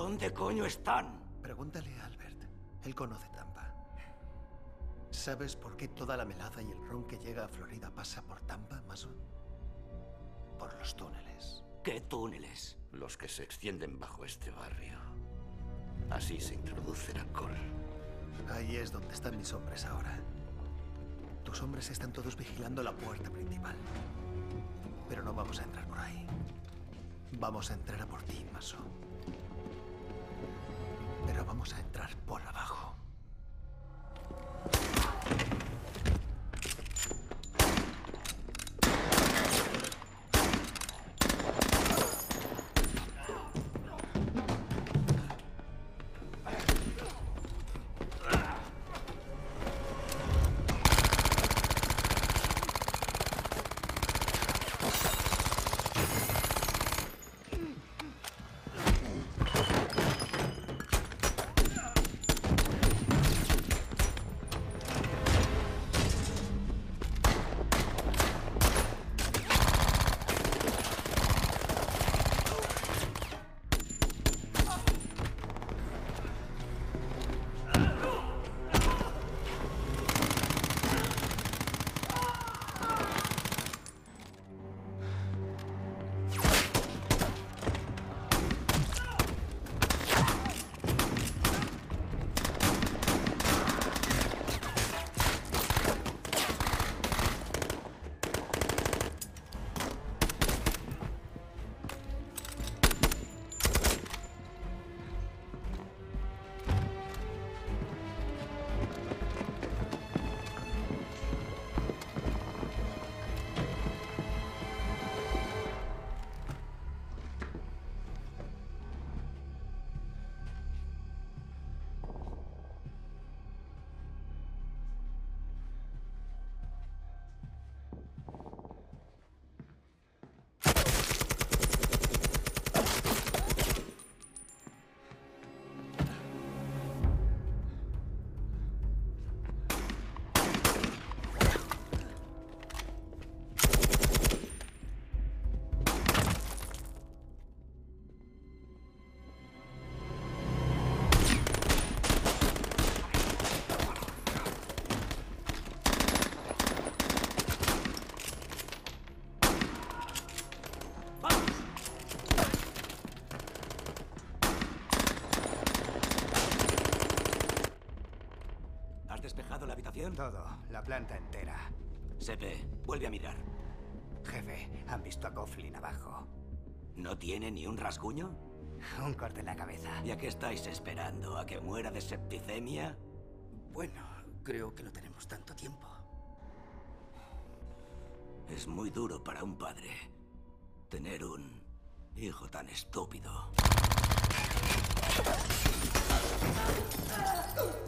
¿Dónde coño están? Pregúntale a Albert. Él conoce Tampa. ¿Sabes por qué toda la melaza y el ron que llega a Florida pasa por Tampa, Mason? Por los túneles. ¿Qué túneles? Los que se extienden bajo este barrio. Así se introduce el alcohol. Ahí es donde están mis hombres ahora. Tus hombres están todos vigilando la puerta principal. Pero no vamos a entrar por ahí. Vamos a entrar a por ti, Mason. Pero vamos a entrar por abajo. ¿Has despejado la habitación? Todo, la planta entera. Sepe, vuelve a mirar. Jefe, han visto a Coughlin abajo. ¿No tiene ni un rasguño? Un corte en la cabeza. ¿Y a qué estáis esperando? ¿A que muera de septicemia? Bueno, creo que no tenemos tanto tiempo. Es muy duro para un padre tener un hijo tan estúpido.